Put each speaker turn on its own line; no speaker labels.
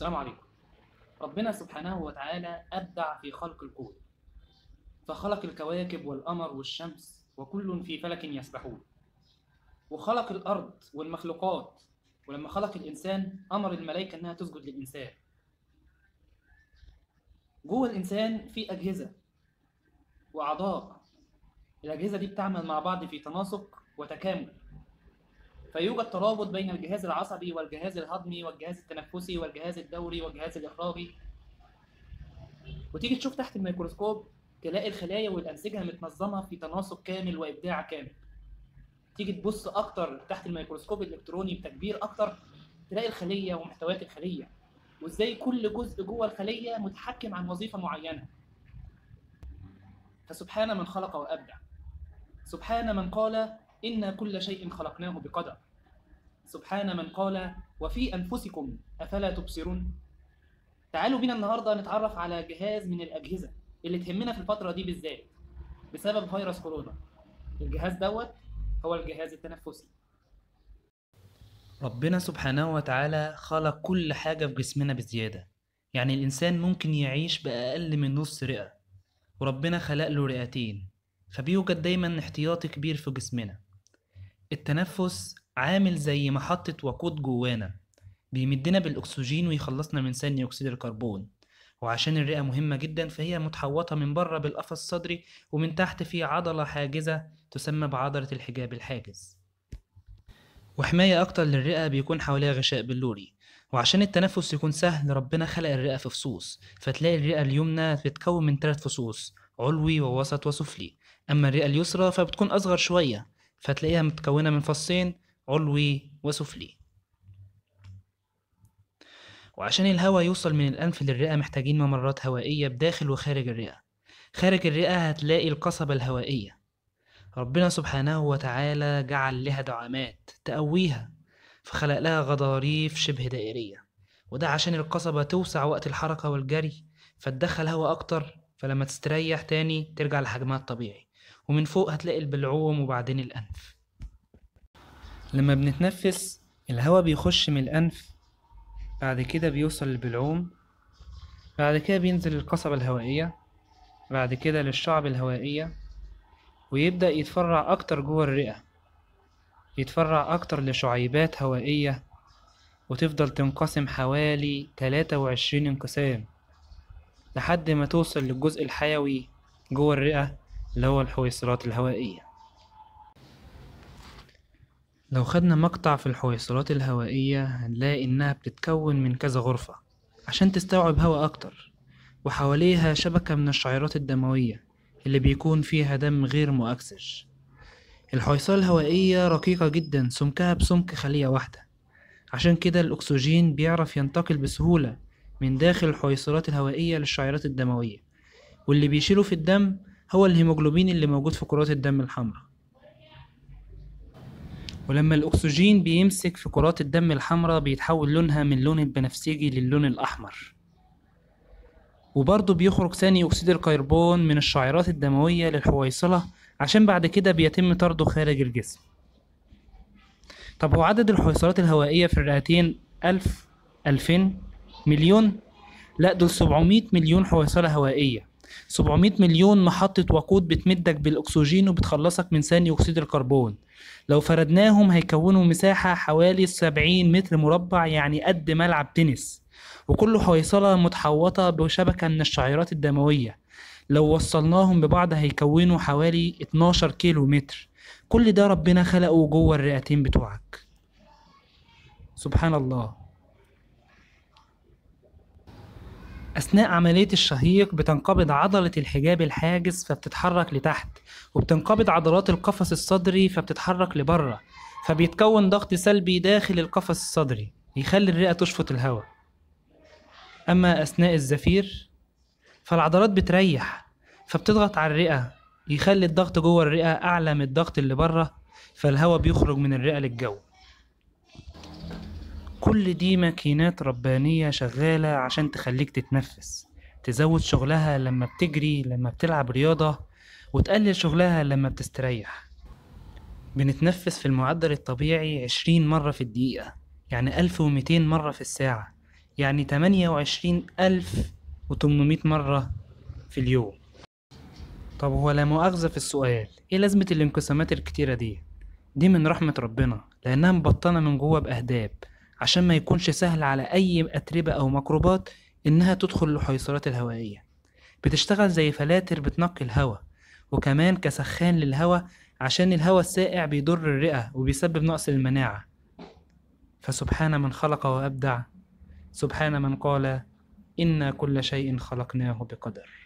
السلام عليكم. ربنا سبحانه وتعالى أبدع في خلق الكون، فخلق الكواكب والقمر والشمس وكل في فلك يسبحون، وخلق الأرض والمخلوقات. ولما خلق الإنسان أمر الملائكة إنها تسجد للإنسان. جوه الإنسان في أجهزة وأعضاء، الأجهزة دي بتعمل مع بعض في تناسق وتكامل، فيوجد ترابط بين الجهاز العصبي والجهاز الهضمي والجهاز التنفسي والجهاز الدوري والجهاز الإخراجي. وتيجي تشوف تحت الميكروسكوب تلاقي الخلايا والأنسجة متنظمة في تناسق كامل وإبداع كامل. تيجي تبص أكتر تحت الميكروسكوب الإلكتروني بتكبير أكتر، تلاقي الخلية ومحتويات الخلية، وإزاي كل جزء جوه الخلية متحكم عن وظيفة معينة. فسبحان من خلق وأبدع، سبحان من قال إن كل شيء خلقناه بقدر، سبحان من قال وفي أنفسكم أفلا تبصرون. تعالوا بينا النهاردة نتعرف على جهاز من الأجهزة اللي تهمنا في الفترة دي بالذات بسبب فيروس كورونا. الجهاز دوت هو الجهاز التنفسي. ربنا سبحانه وتعالى خلق كل حاجة في جسمنا بزيادة، يعني الإنسان ممكن يعيش بأقل من نص رئة، وربنا خلق له رئتين، فبيوجد دايما احتياطي كبير في جسمنا. التنفس عامل زي محطة وقود جوانا، بيمدنا بالأكسجين ويخلصنا من ثاني أكسيد الكربون. وعشان الرئة مهمة جدا فهي متحوطة من بره بالقفص الصدري، ومن تحت في عضلة حاجزة تسمى بعضلة الحجاب الحاجز. وحماية أكتر للرئة بيكون حواليها غشاء بلوري. وعشان التنفس يكون سهل ربنا خلق الرئة في فصوص، فتلاقي الرئة اليمنى بتتكون من 3 فصوص، علوي ووسط وسفلي. أما الرئة اليسرى فبتكون أصغر شوية، فتلاقيها متكونة من فصين، علوي وسفلي. وعشان الهواء يوصل من الأنف للرئة محتاجين ممرات هوائية بداخل وخارج الرئة. خارج الرئة هتلاقي القصبة الهوائية، ربنا سبحانه وتعالى جعل لها دعامات تقويها، فخلق لها غضاريف شبه دائرية، وده عشان القصبة توسع وقت الحركة والجري فتدخل هواء أكتر، فلما تستريح تاني ترجع لحجمها الطبيعي. ومن فوق هتلاقي البلعوم وبعدين الأنف. لما بنتنفس الهواء بيخش من الأنف، بعد كده بيوصل للبلعوم، بعد كده بينزل القصبة الهوائية، بعد كده للشعب الهوائية، ويبدأ يتفرع أكتر جوه الرئة، يتفرع أكتر لشعيبات هوائية، وتفضل تنقسم حوالي 23 انقسام لحد ما توصل للجزء الحيوي جوه الرئة اللي هو الحويصلات الهوائية. لو خدنا مقطع في الحويصلات الهوائية هنلاقي إنها بتتكون من كذا غرفة عشان تستوعب هواء أكتر، وحواليها شبكة من الشعيرات الدموية اللي بيكون فيها دم غير مؤكسج. الحويصلة الهوائية رقيقة جدا، سمكها بسمك خلية واحدة، عشان كده الأكسجين بيعرف ينتقل بسهولة من داخل الحويصلات الهوائية للشعيرات الدموية، واللي بيشيله في الدم هو الهيموجلوبين اللي موجود في كرات الدم الحمراء. ولما الأكسجين بيمسك في كرات الدم الحمراء بيتحول لونها من لون البنفسجي للون الأحمر. وبرضه بيخرج ثاني أكسيد الكربون من الشعيرات الدموية للحويصلة، عشان بعد كده بيتم طرده خارج الجسم. طب هو عدد الحويصلات الهوائية في الرئتين 1000 2000 مليون؟ لا، دول 700 مليون حويصلة هوائية، 700 مليون محطة وقود بتمدك بالأكسجين وبتخلصك من ثاني أكسيد الكربون. لو فردناهم هيكونوا مساحة حوالي 70 متر مربع، يعني قد ملعب تنس، وكل حويصلة متحوطة بشبكة من الشعيرات الدموية. لو وصلناهم ببعض هيكونوا حوالي 12 كيلو متر. كل ده ربنا خلقه جوه الرئتين بتوعك. سبحان الله. أثناء عملية الشهيق بتنقبض عضلة الحجاب الحاجز فبتتحرك لتحت، وبتنقبض عضلات القفص الصدري فبتتحرك لبره، فبيتكون ضغط سلبي داخل القفص الصدري يخلي الرئة تشفط الهواء. أما أثناء الزفير فالعضلات بتريح فبتضغط على الرئة، يخلي الضغط جوه الرئة أعلى من الضغط اللي بره، فالهواء بيخرج من الرئة للجو. كل دي ماكينات ربانية شغالة عشان تخليك تتنفس، تزود شغلها لما بتجري، لما بتلعب رياضة، وتقلل شغلها لما بتستريح. بنتنفس في المعدل الطبيعي 20 مرة في الدقيقة، يعني 1200 مرة في الساعة. يعني 28,800 مرة في اليوم. طب هو لا مؤاخذة في السؤال، ايه لازمة الانقسامات الكتيرة دي؟ دي من رحمة ربنا، لأنها مبطنة من جوه بأهداب، عشان ما يكونش سهل على أي أتربة أو ميكروبات إنها تدخل الحيصلات الهوائية. بتشتغل زي فلاتر بتنقي الهواء، وكمان كسخان للهواء، عشان الهواء الساقع بيضر الرئة وبيسبب نقص المناعة. فسبحان من خلق وأبدع، سبحان من قال إنا كل شيء خلقناه بقدر.